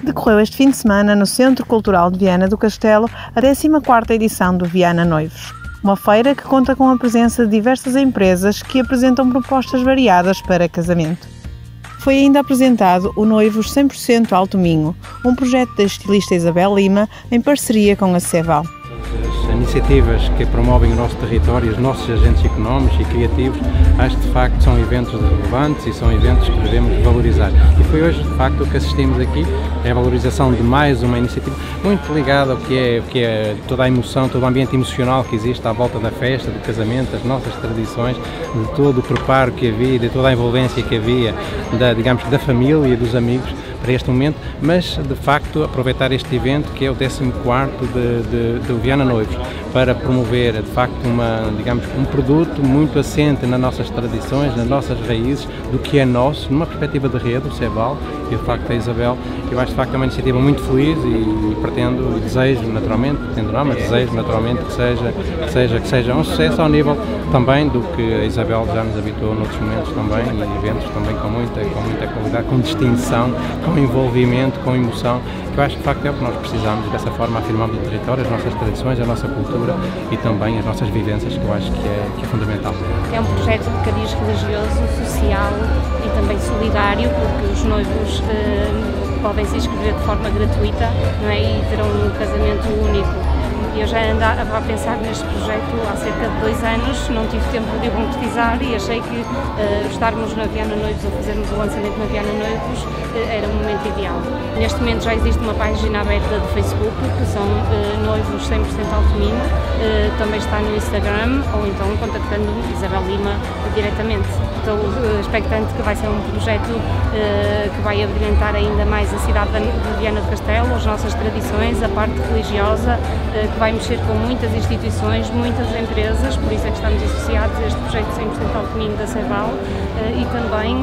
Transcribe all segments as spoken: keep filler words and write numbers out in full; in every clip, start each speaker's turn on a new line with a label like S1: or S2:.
S1: Decorreu este fim de semana no Centro Cultural de Viana do Castelo a décima quarta edição do Viana Noivos, uma feira que conta com a presença de diversas empresas que apresentam propostas variadas para casamento. Foi ainda apresentado o Noivos cem por cento Alto Minho, um projeto da estilista Isabel Lima em parceria com a Ceval.
S2: As iniciativas que promovem o nosso território, os nossos agentes económicos e criativos, acho que de facto são eventos relevantes e são eventos que devemos valorizar. E foi hoje de facto o que assistimos aqui, é a valorização de mais uma iniciativa muito ligada ao que é, ao que é toda a emoção, todo o ambiente emocional que existe à volta da festa, do casamento, das nossas tradições, de todo o preparo que havia, de toda a envolvência que havia, da, digamos, da família e dos amigos para este momento, mas de facto aproveitar este evento que é o décimo quarto de, de, de Viana Noivos para promover de facto uma, digamos, um produto muito assente nas nossas tradições, nas nossas raízes, do que é nosso, numa perspectiva de rede, o Ceval e de facto a Isabel. Eu acho de facto é uma iniciativa muito feliz e, e pretendo e desejo naturalmente, pretendo não, mas desejo naturalmente que seja, que seja, que seja um sucesso ao nível também do que a Isabel já nos habituou noutros momentos também, e eventos também com muita, com muita qualidade, com distinção, com envolvimento, com emoção, que eu acho que de facto é o que nós precisamos. Dessa forma afirmamos o território, as nossas tradições, a nossa cultura e também as nossas vivências, que eu acho que é, que é fundamental.
S3: É um projeto de cariz religioso, social e também solidário, porque os noivos eh, podem se inscrever de forma gratuita, não é? E terão um casamento único. Eu já andava a pensar neste projeto há cerca de dois anos, não tive tempo de o concretizar e achei que uh, estarmos na Viana Noivos ou fazermos o lançamento na Viana Noivos uh, era o momento ideal. Neste momento já existe uma página aberta do Facebook, que são uh, Noivos cem por cento Alto Minho, uh, também está no Instagram, ou então contactando Isabel Lima diretamente. Estou uh, expectante que vai ser um projeto uh, que vai abrilhantar ainda mais a cidade de Viana do Castelo, as nossas tradições, a parte religiosa, uh, que vai mexer com muitas instituições, muitas empresas, por isso é que estamos associados a este projeto cem por cento Alto Minho da Ceval, uh, e também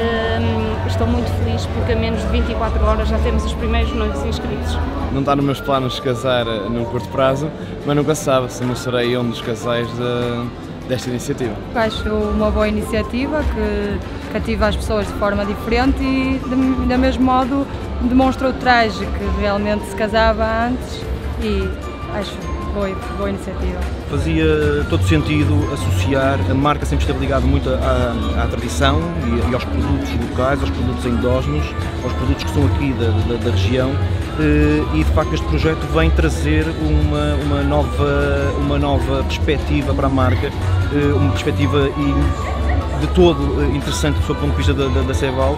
S3: uh, estou muito feliz porque a menos de vinte e quatro horas já temos os primeiros noivos inscritos.
S4: Não está nos meus planos casar num curto prazo, mas nunca se sabe se não serei um dos casais de... desta iniciativa.
S5: Acho uma boa iniciativa que cativa as pessoas de forma diferente e, de, de mesmo modo, demonstra o traje que realmente se casava antes e acho boa, boa iniciativa.
S6: Fazia todo sentido associar a marca, sempre esteve ligada muito à, à tradição e, e aos produtos locais, aos produtos endógenos, aos produtos que são aqui da, da, da região. E de facto este projeto vem trazer uma, uma, nova, uma nova perspectiva para a marca, uma perspectiva de todo interessante do seu ponto de vista da, da, da Ceval,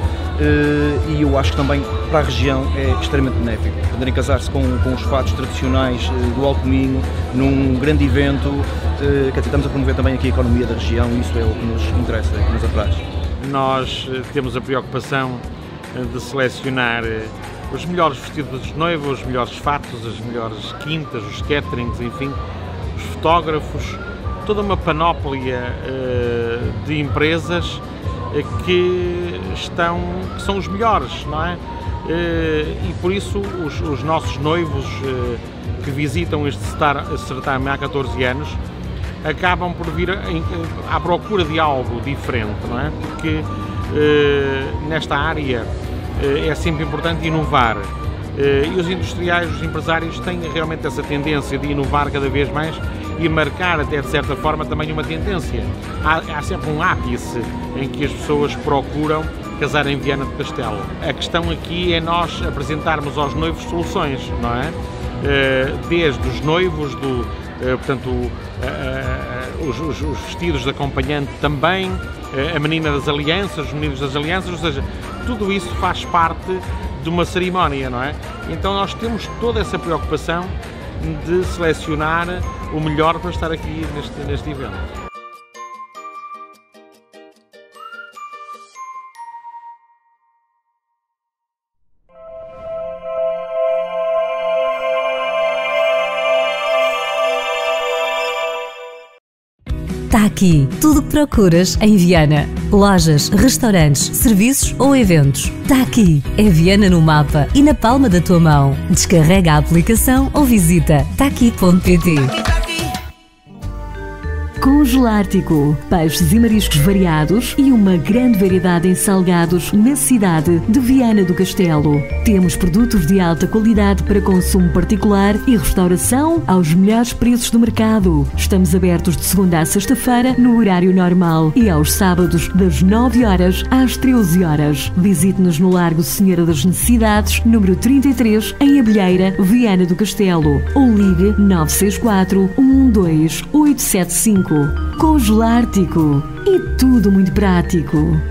S6: e eu acho que também para a região é extremamente benéfico. Poderem casar-se com, com os fatos tradicionais do Alto Minho, num grande evento, que estamos a promover também aqui a economia da região, e isso é o que nos interessa, que nos apraz.
S7: Nós temos a preocupação de selecionar os melhores vestidos dos noivos, os melhores fatos, as melhores quintas, os caterings, enfim, os fotógrafos, toda uma panóplia uh, de empresas uh, que estão, que são os melhores, não é? Uh, e por isso os, os nossos noivos uh, que visitam este certame há catorze anos acabam por vir em, à procura de algo diferente, não é? Porque uh, nesta área é sempre importante inovar, e os industriais, os empresários têm realmente essa tendência de inovar cada vez mais e marcar até de certa forma também uma tendência. Há, há sempre um ápice em que as pessoas procuram casar em Viana do Castelo. A questão aqui é nós apresentarmos aos noivos soluções, não é? Desde os noivos, do, portanto, os, os, os vestidos de acompanhante também, a menina das alianças, os meninos das alianças, ou seja, tudo isso faz parte de uma cerimónia, não é? Então nós temos toda essa preocupação de selecionar o melhor para estar aqui neste, neste evento.
S8: Está aqui tudo o que procuras em Viana. Lojas, restaurantes, serviços ou eventos. Está aqui. É Viana no mapa e na palma da tua mão. Descarrega a aplicação ou visita taqui ponto pt. Congelártico. Peixes e mariscos variados e uma grande variedade em salgados na cidade de Viana do Castelo. Temos produtos de alta qualidade para consumo particular e restauração aos melhores preços do mercado. Estamos abertos de segunda a sexta-feira no horário normal e aos sábados das nove horas às treze horas. Visite-nos no Largo Senhora das Necessidades, número trinta e três, em Abelheira, Viana do Castelo, ou ligue nove seis quatro, um um dois, oito sete cinco. Congelártico. E tudo muito prático.